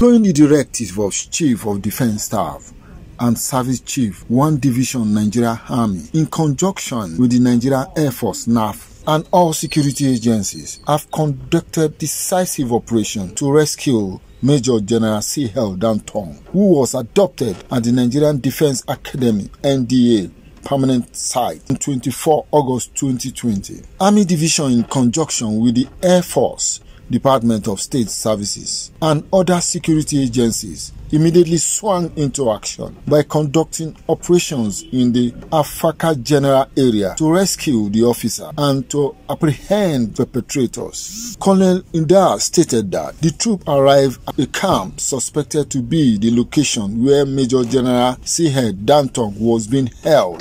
Following the directive of Chief of Defense Staff and Service Chief, 1 Division Nigeria Army, in conjunction with the Nigeria Air Force (NAF) and all security agencies, have conducted decisive operation to rescue Major General C.L. Dantong, who was adopted at the Nigerian Defense Academy (NDA) permanent site on 24 August 2020. Army Division, in conjunction with the Air Force, Department of State Services, and other security agencies, immediately swung into action by conducting operations in the Afaka General area to rescue the officer and to apprehend perpetrators. Colonel Indar stated that the troop arrived at a camp suspected to be the location where Major General C.L. Dantong was being held.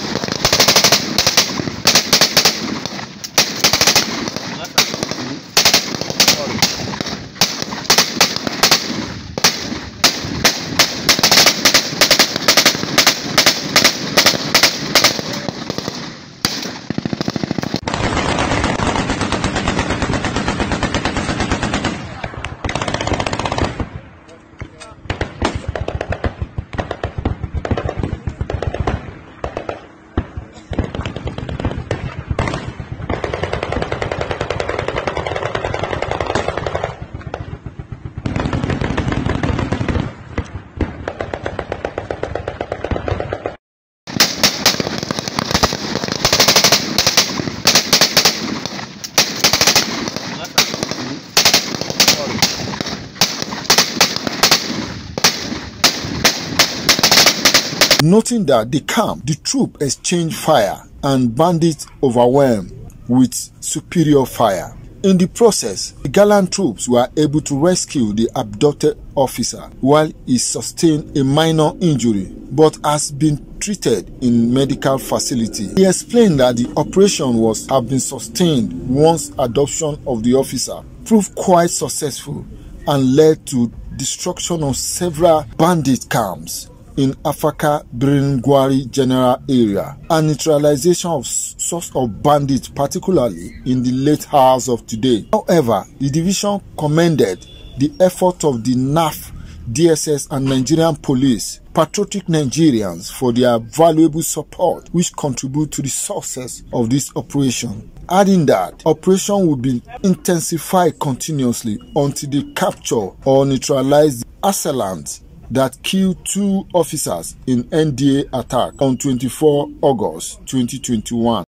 Noting that the troop exchanged fire and bandits overwhelmed with superior fire. In the process, the gallant troops were able to rescue the abducted officer while he sustained a minor injury but has been treated in medical facility. He explained that the operation have been sustained once adoption of the officer proved quite successful and led to destruction of several bandit camps in Afaka Biringwari General area and neutralization of source of bandits, particularly in the late hours of today. However, the division commended the effort of the NAF, DSS and Nigerian police, patriotic Nigerians, for their valuable support which contribute to the success of this operation, adding that operation will be intensified continuously until they capture or neutralize the assailants that killed 2 officers in NDA attack on 24 August 2021.